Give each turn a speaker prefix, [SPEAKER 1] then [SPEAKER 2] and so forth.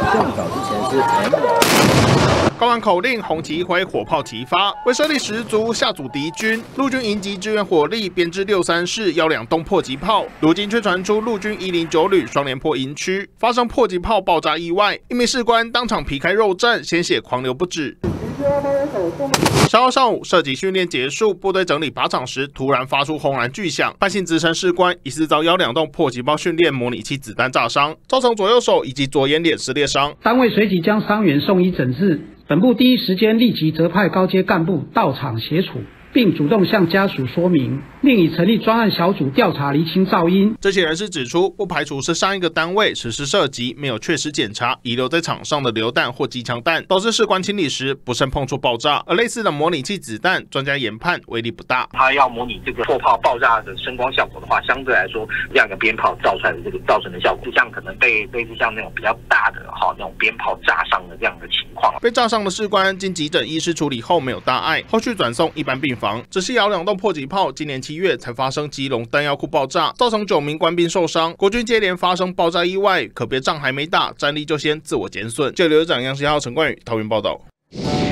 [SPEAKER 1] 更早之前是 M。
[SPEAKER 2] 高喊口令，红旗一挥，火炮齐发，威慑力十足，吓阻敌军。陆军营级支援火力，编制634幺2洞迫击炮。如今却传出陆军109旅双连破营区发生迫击炮爆炸意外，一名士官当场皮开肉绽，鲜血狂流不止。 10号上午，射击训练结束，部队整理靶场时，突然发出轰然巨响。潘姓资深士官疑似遭1-2洞迫击炮训练模拟器子弹炸伤，造成左右手以及左眼脸撕裂伤。
[SPEAKER 3] 单位随即将伤员送医诊治。本部第一时间立即责派高阶干部到场协处，并主动向家属说明，另已成立专案小组调查厘清噪音。
[SPEAKER 2] 这些人士指出，不排除是上一个单位实施射击没有确实检查遗留在场上的榴弹或机枪弹，导致士官清理时不慎碰触爆炸。而类似的模拟器子弹，专家研判威力不大。
[SPEAKER 4] 它要模拟这个迫炮爆炸的声光效果的话，相对来说，这样一个鞭炮造出来的这个造成的效果，就像可能被类似像那种比较大的那种鞭炮炸伤的这样的情况。
[SPEAKER 2] 被炸伤的士官经急诊医师处理后没有大碍，后续转送一般病房。只是1-2洞迫击炮，今年7月才发生基隆弹药库爆炸，造成9名官兵受伤。国军接连发生爆炸意外，可别仗还没打，战力就先自我减损。记者刘长、杨希浩、陈冠宇桃园报道。